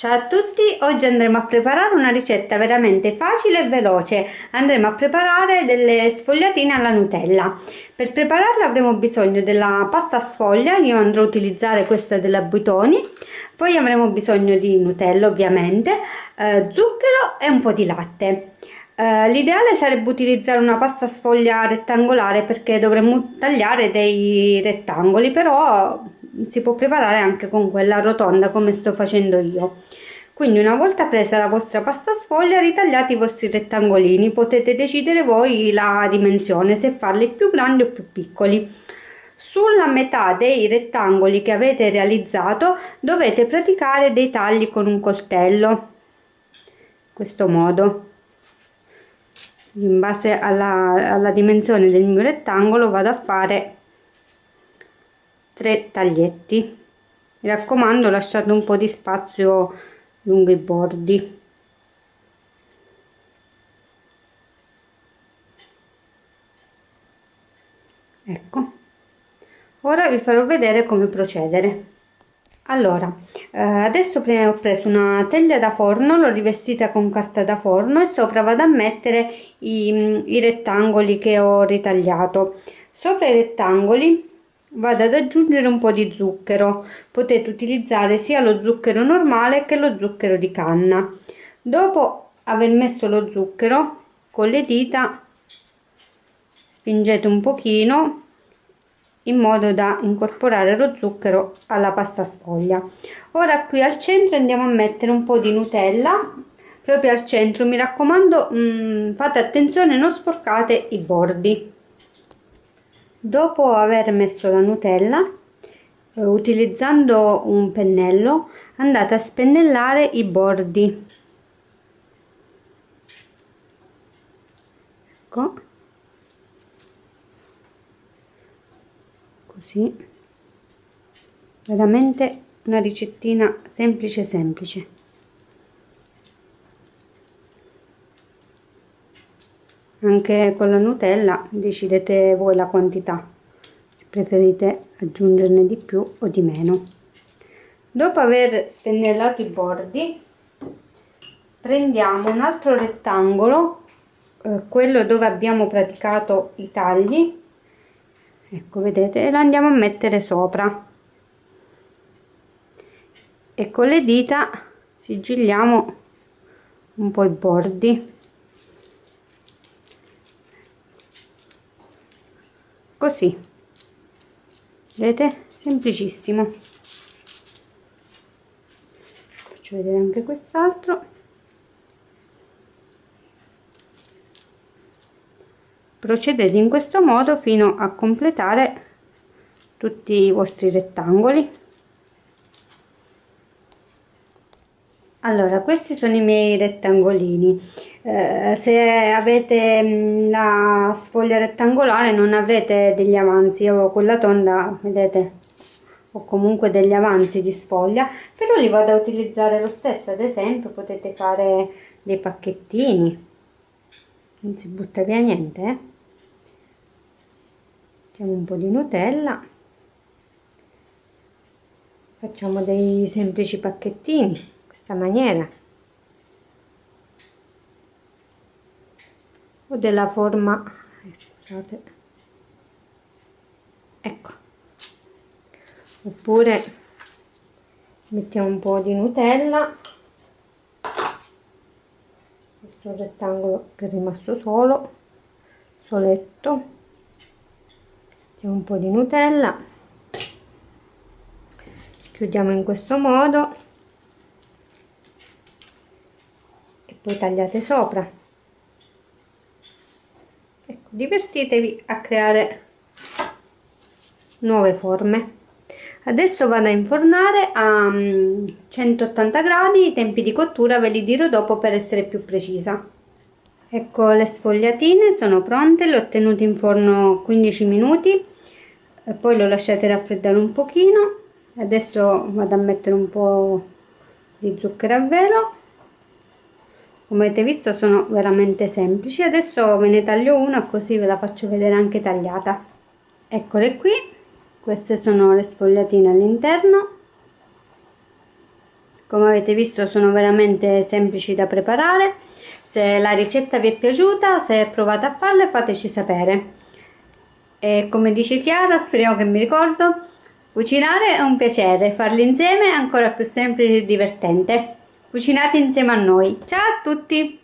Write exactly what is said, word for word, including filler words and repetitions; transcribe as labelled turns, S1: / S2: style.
S1: Ciao a tutti, oggi andremo a preparare una ricetta veramente facile e veloce. Andremo a preparare delle sfogliatine alla Nutella. Per prepararla avremo bisogno della pasta sfoglia, io andrò a utilizzare questa della Buitoni, poi avremo bisogno di Nutella ovviamente, eh, zucchero e un po' di latte. Eh, l'ideale sarebbe utilizzare una pasta sfoglia rettangolare perché dovremmo tagliare dei rettangoli, però si può preparare anche con quella rotonda come sto facendo io. Quindi una volta presa la vostra pasta sfoglia, ritagliate i vostri rettangolini, potete decidere voi la dimensione, se farli più grandi o più piccoli. Sulla metà dei rettangoli che avete realizzato dovete praticare dei tagli con un coltello, in questo modo. In base alla, alla dimensione del mio rettangolo vado a fare tre taglietti. Mi raccomando, lasciate un po' di spazio lungo i bordi. Ecco, ora vi farò vedere come procedere. Allora, eh, adesso ho preso una teglia da forno, l'ho rivestita con carta da forno e sopra vado a mettere i, i rettangoli che ho ritagliato. Sopra i rettangoli vado ad aggiungere un po' di zucchero, potete utilizzare sia lo zucchero normale che lo zucchero di canna. Dopo aver messo lo zucchero, con le dita spingete un pochino in modo da incorporare lo zucchero alla pasta sfoglia. Ora qui al centro andiamo a mettere un po' di Nutella, proprio al centro, mi raccomando, mh, fate attenzione, non sporcate i bordi. Dopo aver messo la Nutella, eh, utilizzando un pennello andate a spennellare i bordi. Ecco, così, veramente una ricettina semplice semplice. Anche con la Nutella decidete voi la quantità, se preferite aggiungerne di più o di meno. Dopo aver spennellato i bordi, prendiamo un altro rettangolo, eh, quello dove abbiamo praticato i tagli, ecco, vedete, e lo andiamo a mettere sopra e con le dita sigilliamo un po' i bordi. Così, vedete, semplicissimo. Faccio vedere anche quest'altro. Procedete in questo modo fino a completare tutti i vostri rettangoli. Allora, questi sono i miei rettangolini. Eh, se avete mh, la sfoglia rettangolare non avrete degli avanzi, io con la tonda, vedete, ho comunque degli avanzi di sfoglia, però li vado a utilizzare lo stesso. Ad esempio potete fare dei pacchettini, non si butta via niente, eh? Mettiamo un po' di Nutella, facciamo dei semplici pacchettini in questa maniera, o della forma, eh, scusate, ecco, oppure mettiamo un po' di Nutella, questo è un rettangolo che è rimasto solo, soletto, mettiamo un po' di Nutella, chiudiamo in questo modo e poi tagliate sopra. Ecco, divertitevi a creare nuove forme. Adesso vado a infornare a centottanta gradi, i tempi di cottura ve li dirò dopo per essere più precisa. Ecco, le sfogliatine sono pronte, le ho tenute in forno quindici minuti e poi lo lasciate raffreddare un pochino. Adesso vado a mettere un po' di zucchero a velo. Come avete visto sono veramente semplici. Adesso ve ne taglio una così ve la faccio vedere anche tagliata. Eccole qui, queste sono le sfogliatine all'interno, Come avete visto sono veramente semplici da preparare. Se la ricetta vi è piaciuta, se provate a farle, fateci sapere. E come dice Chiara, speriamo che mi ricordo, cucinare è un piacere, farli insieme è ancora più semplice e divertente. Cucinate insieme a noi. Ciao a tutti!